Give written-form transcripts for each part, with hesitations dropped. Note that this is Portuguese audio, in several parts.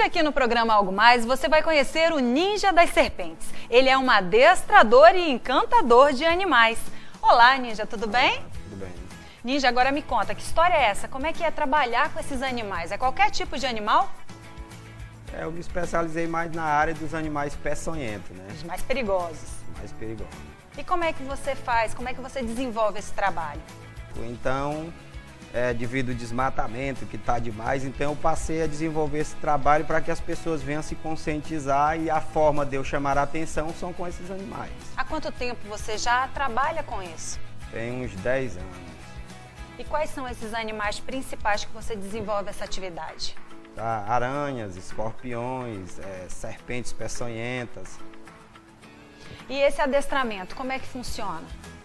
aqui no programa Algo Mais, você vai conhecer o Ninja das Serpentes. Ele é um adestrador e encantador de animais. Olá, Ninja, tudo bem? Tudo bem. Ninja, agora me conta, que história é essa? Como é que é trabalhar com esses animais? É qualquer tipo de animal? Eu me especializei mais na área dos animais peçonhentos, né? Os mais perigosos. Mais perigosos. E como é que você faz? Como é que você desenvolve esse trabalho? Então, devido ao desmatamento que está demais, então eu passei a desenvolver esse trabalho para que as pessoas venham se conscientizar, e a forma de eu chamar a atenção são com esses animais. Há quanto tempo você já trabalha com isso? Tem uns 10 anos. E quais são esses animais principais que você desenvolve essa atividade? Tá? Aranhas, escorpiões, serpentes peçonhentas. E esse adestramento, como é que funciona?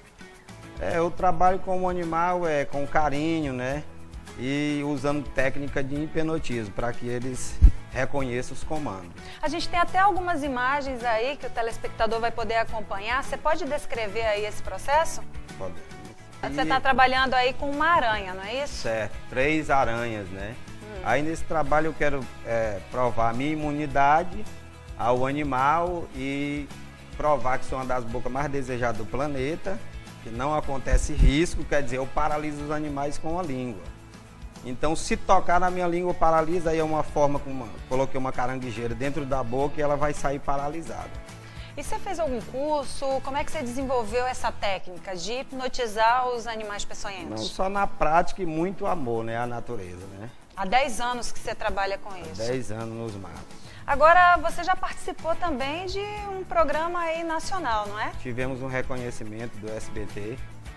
Eu trabalho com o animal com carinho, né? E usando técnica de hipnotismo para que eles reconheçam os comandos. A gente tem até algumas imagens aí que o telespectador vai poder acompanhar. Você pode descrever aí esse processo? Pode. Você está trabalhando aí com uma aranha, não é isso? Certo, 3 aranhas, né? Aí nesse trabalho eu quero provar a minha imunidade ao animal e provar que sou uma das bocas mais desejadas do planeta, que não acontece risco, quer dizer, eu paraliso os animais com a língua. Então, se tocar na minha língua, paralisa, aí é uma forma, coloquei uma caranguejeira dentro da boca e ela vai sair paralisada. E você fez algum curso? Como é que você desenvolveu essa técnica de hipnotizar os animais peçonhentos? Não, só na prática e muito amor, né, à natureza, né? Há 10 anos que você trabalha com isso. 10 anos nos matos. Agora, você já participou também de um programa aí nacional, não é? Tivemos um reconhecimento do SBT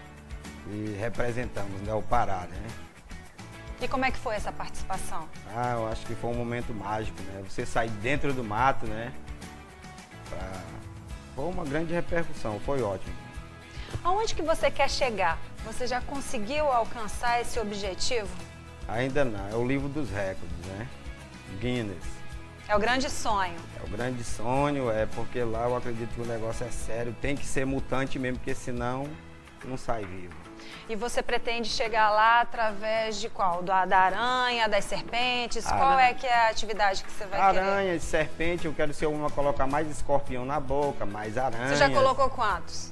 e representamos, né, o Pará, né? E como é que foi essa participação? Eu acho que foi um momento mágico, né? Você sair dentro do mato, né? Foi uma grande repercussão, foi ótimo. Aonde que você quer chegar? Você já conseguiu alcançar esse objetivo? Ainda não, é o livro dos recordes, né? Guinness. É o grande sonho. É o grande sonho, porque lá eu acredito que o negócio é sério, tem que ser mutante mesmo, porque senão não sai vivo. E você pretende chegar lá através de qual? Da aranha, das serpentes? Qual é que é a atividade que você vai querer? Aranhas, serpente, eu quero ser uma, colocar mais escorpião na boca, mais aranhas. Você já colocou quantos?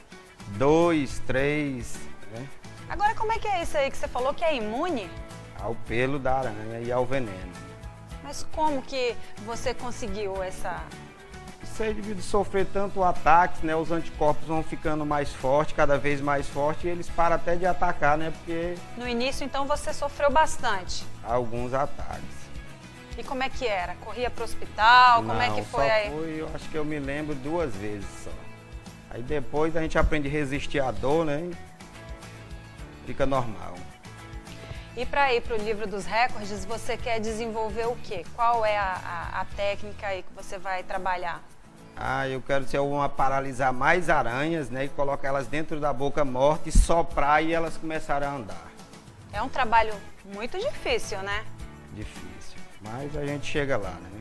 2, 3, né? Agora, como é que é isso aí que você falou que é imune? Ao pelo da aranha e ao veneno. Mas como que você conseguiu essa... Isso aí, devido a sofrer tanto ataques, né? Os anticorpos vão ficando mais fortes, cada vez mais fortes, e eles param até de atacar, né? Porque... No início, então, você sofreu bastante? Alguns ataques. E como é que era? Corria para o hospital? Como é que foi só aí? Fui, eu acho que eu me lembro 2 vezes só. Aí depois a gente aprende a resistir à dor, né? Fica normal. E para ir para o livro dos recordes, você quer desenvolver o quê? Qual é a técnica aí que você vai trabalhar? Eu quero ser paralisar mais aranhas, né? E colocar elas dentro da boca morta e soprar e elas começarem a andar. É um trabalho muito difícil, né? Difícil, mas a gente chega lá, né?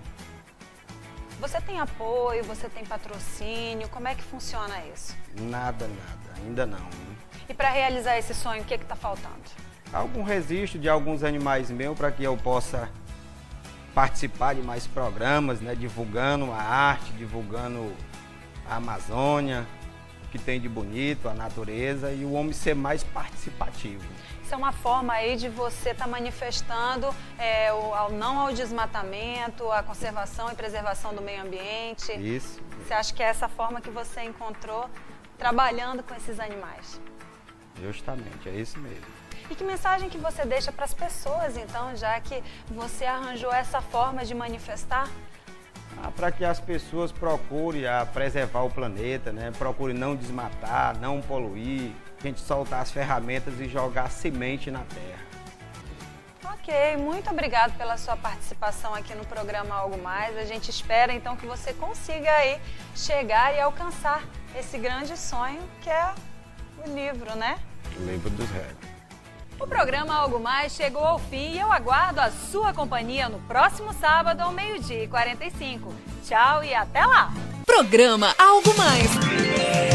Você tem apoio, você tem patrocínio, como é que funciona isso? Nada, ainda não. E para realizar esse sonho, o que está faltando? Algum registro de alguns animais meus para que eu possa participar de mais programas, né? Divulgando a arte, divulgando a Amazônia, o que tem de bonito, a natureza, e o homem ser mais participativo. Isso é uma forma aí de você estar manifestando não ao desmatamento, a conservação e preservação do meio ambiente. Isso. Você acha que é essa forma que você encontrou trabalhando com esses animais? Justamente, é isso mesmo. E que mensagem que você deixa para as pessoas, então, já que você arranjou essa forma de manifestar? Para que as pessoas procurem preservar o planeta, né? Procurem não desmatar, não poluir, a gente soltar as ferramentas e jogar semente na terra. Ok, muito obrigado pela sua participação aqui no programa Algo Mais. A gente espera, então, que você consiga aí chegar e alcançar esse grande sonho que é o livro, né? O livro dos recordes. O programa Algo Mais chegou ao fim e eu aguardo a sua companhia no próximo sábado ao 12h45. Tchau e até lá! Programa Algo Mais.